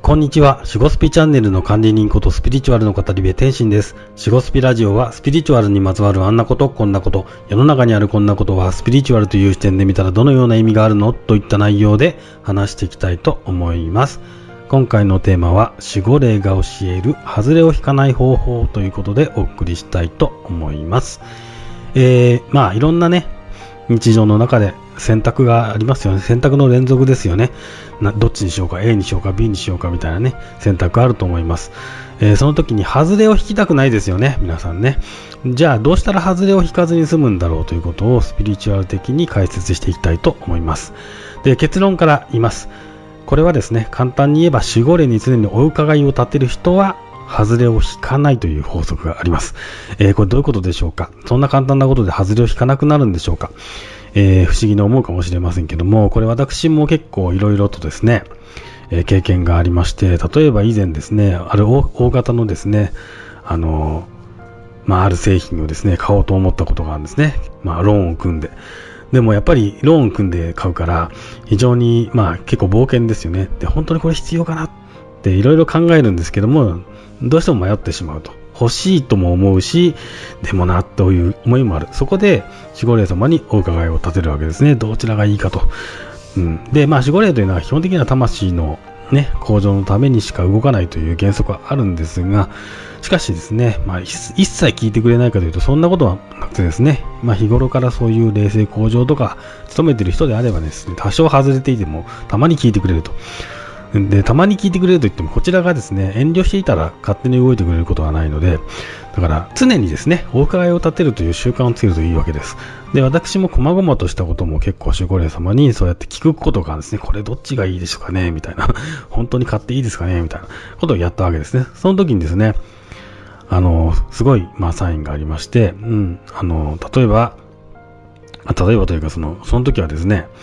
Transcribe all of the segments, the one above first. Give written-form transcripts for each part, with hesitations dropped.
こんにちは。シゴスピチャンネルの管理人ことスピリチュアルの語り部天心です。シゴスピラジオはスピリチュアルにまつわるあんなことこんなこと、世の中にあるこんなことはスピリチュアルという視点で見たらどのような意味があるのといった内容で話していきたいと思います。今回のテーマは守護霊が教える外れを引かない方法ということでお送りしたいと思います。いろんなね、日常の中で選択がありますよね。選択の連続ですよね。どっちにしようか、A にしようか B にしようかみたいなね、選択あると思います。その時に外れを引きたくないですよね、皆さんね。じゃあどうしたら外れを引かずに済むんだろうということをスピリチュアル的に解説していきたいと思います。で、結論から言います。これはですね、簡単に言えば守護霊に常にお伺いを立てる人は外れを引かないという法則があります。これどういうことでしょうか。そんな簡単なことで外れを引かなくなるんでしょうか。不思議に思うかもしれませんけども、これ私も結構いろいろとですね、経験がありまして、例えば以前ですね、ある大型のですね、ある製品をですね、買おうと思ったことがあるんですね。ローンを組んで。でもやっぱりローン組んで買うから、非常に結構冒険ですよね。で、本当にこれ必要かなっていろいろ考えるんですけども、どうしても迷ってしまうと。欲しいとも思うし、でもなという思いもある。そこで守護霊様にお伺いを立てるわけですね。どちらがいいかと。で、守護霊というのは基本的には魂のね、向上のためにしか動かないという原則はあるんですが、しかしですね、一切聞いてくれないかというとそんなことはなくてですね、日頃からそういう霊性向上とか努めている人であればですね、多少外れていてもたまに聞いてくれると。で、たまに聞いてくれると言っても、こちらがですね、遠慮していたら勝手に動いてくれることはないので、だから常にですね、お伺いを立てるという習慣をつけるといいわけです。で、私も細々としたことも結構守護霊様にそうやって聞くことがあるんですね。これどっちがいいでしょうかねみたいな。本当に買っていいですかねみたいなことをやったわけですね。その時にですね、すごい、サインがありまして、例えばというかその時はですね、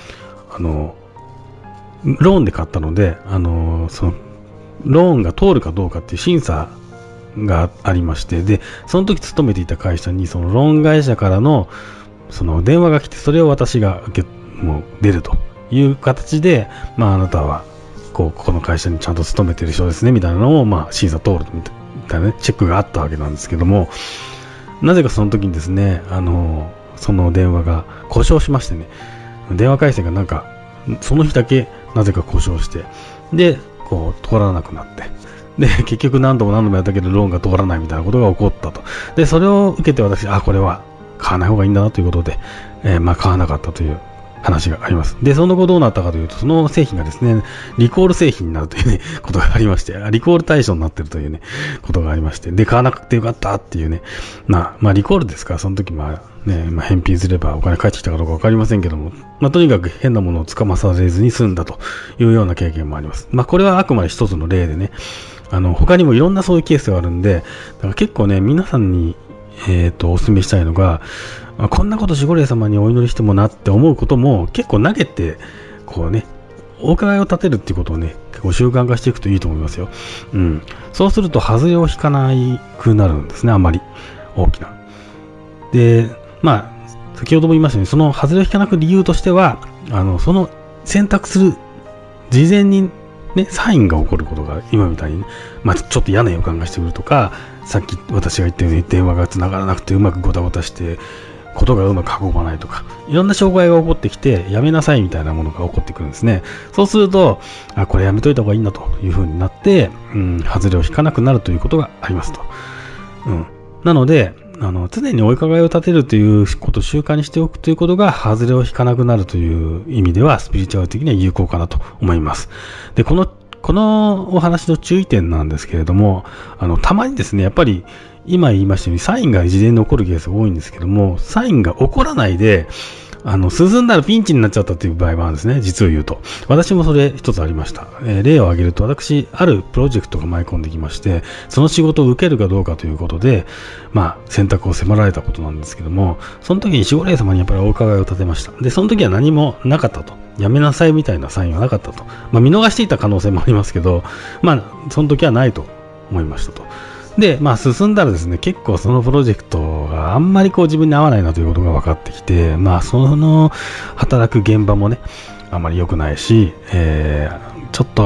ローンで買ったので、そのローンが通るかどうかっていう審査がありまして、で、その時勤めていた会社にそのローン会社からのその電話が来て、それを私がもう出るという形で、あなたはここの会社にちゃんと勤めてる人ですねみたいなのを審査通るみたいなね、チェックがあったわけなんですけども、なぜかその時にですね、その電話が故障しましてね、電話回線がその日だけなぜか故障して、で、通らなくなって、で、結局何度もやったけどローンが通らないみたいなことが起こったと。で、それを受けて私、これは買わない方がいいんだなということで、買わなかったという話があります。で、その後どうなったかというと、その製品がですね、リコール製品になるというね、ことがありまして、リコール対象になっているというね、ことがありまして、で、買わなくてよかったっていうね、リコールですから、その時返品すればお金返ってきたかどうかわかりませんけども、とにかく変なものをつかまされずに済んだというような経験もあります。これはあくまで一つの例でね、他にもいろんなそういうケースがあるんで、だから結構ね、皆さんに、お勧めしたいのが、こんなこと守護霊様にお祈りしてもなって思うことも結構投げて、お伺いを立てるっていうことをね、結構習慣化していくといいと思いますよ。そうすると、外れを引かなくなるんですね、あまり大きな。で、先ほども言いましたように、その外れを引かなく理由としては、その選択する事前にね、サインが起こることが今みたいに、ちょっと嫌な予感がしてくるとか、さっき私が言ったように電話が繋がらなくてうまくごたごたして、ことがうまく運ばないとか、いろんな障害が起こってきて、やめなさいみたいなものが起こってくるんですね。そうすると、これやめといた方がいいんだという風になって、外れを引かなくなるということがありますと。なので、常にお伺いを立てるということを習慣にしておくということが、外れを引かなくなるという意味では、スピリチュアル的には有効かなと思います。で、このお話の注意点なんですけれども、たまにですね、やっぱり、今言いましたように、サインが事前に起こるケースが多いんですけども、サインが起こらないで、進んだらピンチになっちゃったという場合もあるんですね。実を言うと。私もそれ一つありました。例を挙げると、私、あるプロジェクトが舞い込んできまして、その仕事を受けるかどうかということで、選択を迫られたことなんですけども、その時に守護霊様にやっぱりお伺いを立てました。で、その時は何もなかったと。やめなさいみたいなサインはなかったと。見逃していた可能性もありますけど、その時はないと思いましたと。で、進んだらですね、結構そのプロジェクトがあんまり自分に合わないなということが分かってきて、その働く現場もね、あまり良くないし、ちょっと、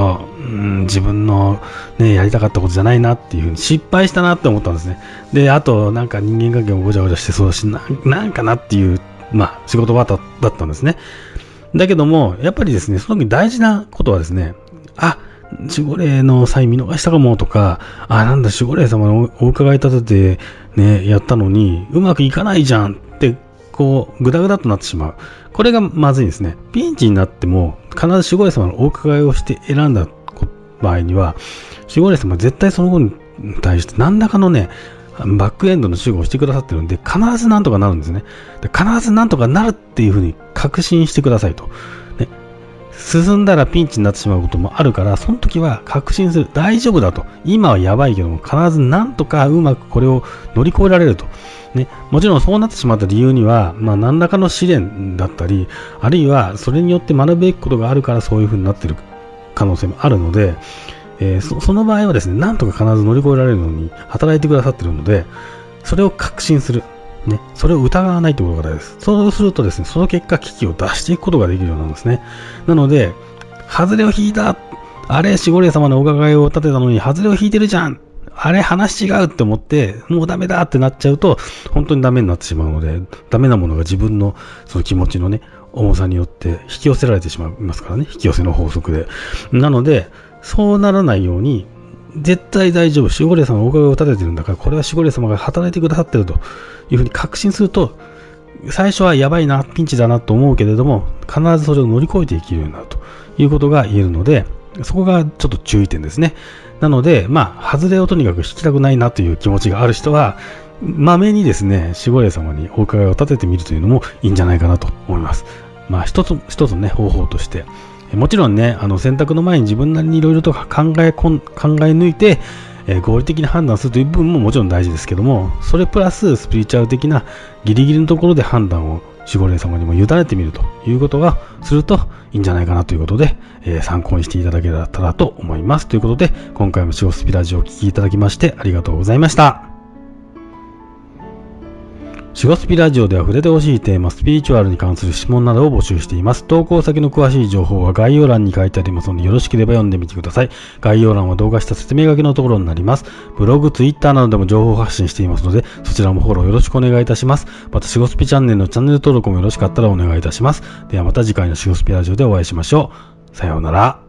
自分のね、やりたかったことじゃないなっていうふうに失敗したなって思ったんですね。で、あとなんか人間関係もごちゃごちゃしてそうだし、なんかなっていう、仕事場だったんですね。だけども、やっぱりですね、その時大事なことはですね、守護霊の際見逃したかもとか、なんだ守護霊様のお伺い立ててね、やったのに、うまくいかないじゃんって、ぐだぐだとなってしまう。これがまずいんですね。ピンチになっても、必ず守護霊様のお伺いをして選んだ場合には、守護霊様は絶対その子に対して何らかのね、バックエンドの守護をしてくださってるんで、必ずなんとかなるんですね。で、必ずなんとかなるっていうふうに確信してくださいと。ね、進んだらピンチになってしまうこともあるから、その時は確信する。大丈夫だと。今はやばいけども、必ずなんとかうまくこれを乗り越えられると。ね、もちろんそうなってしまった理由には、何らかの試練だったり、あるいはそれによって学ぶべきことがあるからそういうふうになっている可能性もあるので、その場合はですね、なんとか必ず乗り越えられるのに働いてくださっているので、それを確信する。ね、それを疑わないということが大事です。そうするとですね、その結果、危機を出していくことができるようなんですね。なので、外れを引いた。あれ、守護霊様のお伺いを立てたのに、外れを引いてるじゃん。あれ、話違うって思って、もうダメだってなっちゃうと、本当にダメになってしまうので、ダメなものが自分のその気持ちのね、重さによって引き寄せられてしまいますからね、引き寄せの法則で。なので、そうならないように、絶対大丈夫。守護霊様のお伺いを立ててるんだから、これは守護霊様が働いてくださってるというふうに確信すると、最初はやばいな、ピンチだなと思うけれども、必ずそれを乗り越えていけるようになるということが言えるので、そこがちょっと注意点ですね。なので、外れをとにかく引きたくないなという気持ちがある人は、まめにですね、守護霊様にお伺いを立ててみるというのもいいんじゃないかなと思います。一つね、方法として。もちろんね、選択の前に自分なりにいろいろと考え抜いて、合理的な判断するという部分ももちろん大事ですけども、それプラススピリチュアル的なギリギリのところで判断を守護霊様にも委ねてみるということがするといいんじゃないかなということで、参考にしていただけたらと思います。ということで、今回も守護スピラジオをお聞きいただきましてありがとうございました。守護スピラジオでは触れてほしいテーマ、スピリチュアルに関する質問などを募集しています。投稿先の詳しい情報は概要欄に書いてありますので、よろしければ読んでみてください。概要欄は動画した説明書きのところになります。ブログ、ツイッターなどでも情報発信していますので、そちらもフォローよろしくお願いいたします。また、守護スピチャンネルのチャンネル登録もよろしかったらお願いいたします。ではまた次回の守護スピラジオでお会いしましょう。さようなら。